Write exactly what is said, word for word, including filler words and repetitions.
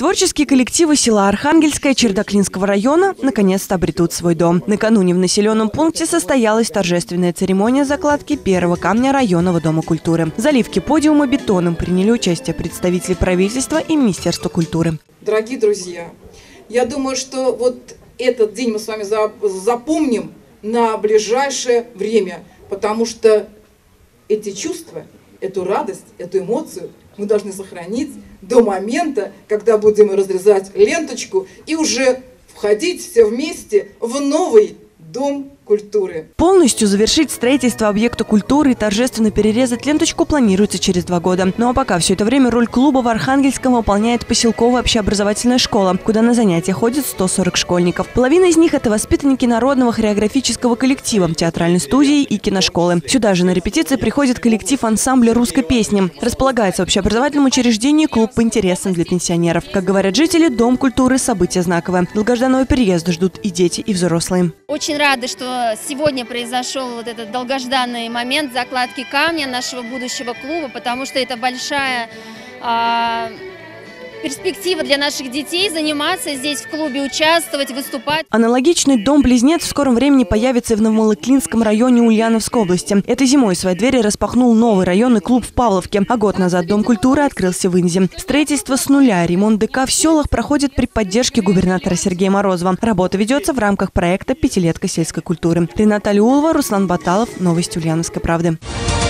Творческие коллективы села Архангельское Чердаклинского района наконец-то обретут свой дом. Накануне в населенном пункте состоялась торжественная церемония закладки первого камня районного дома культуры. В заливке подиума бетоном приняли участие представители правительства и Министерства культуры. Дорогие друзья, я думаю, что вот этот день мы с вами запомним на ближайшее время, потому что эти чувства, эту радость, эту эмоцию мы должны сохранить до момента, когда будем разрезать ленточку и уже входить все вместе в новый дом культуры. Полностью завершить строительство объекта культуры и торжественно перерезать ленточку планируется через два года. Ну а пока все это время роль клуба в Архангельском выполняет поселковая общеобразовательная школа, куда на занятия ходят сто сорок школьников. Половина из них – это воспитанники народного хореографического коллектива, театральной студии и киношколы. Сюда же на репетиции приходит коллектив ансамбля русской песни. Располагается в общеобразовательном учреждении клуб по интересам для пенсионеров. Как говорят жители, дом культуры – событие знаковое. Долгожданного переезда ждут и дети, и взрослые. Очень рады, что сегодня произошел вот этот долгожданный момент закладки камня нашего будущего клуба, потому что это большая а, перспектива для наших детей заниматься здесь в клубе, участвовать, выступать. Аналогичный дом-близнец в скором времени появится и в Новомолоклинском районе Ульяновской области. Этой зимой свои двери распахнул новый районный клуб в Павловке, а год назад Дом культуры открылся в Инзе. Строительство с нуля, ремонт ДК в селах проходит при поддержке губернатора Сергея Морозова. Работа ведется в рамках проекта «Пятилетка сельской культуры». Рената Алиулова, Руслан Баталов. Новости Ульяновской правды.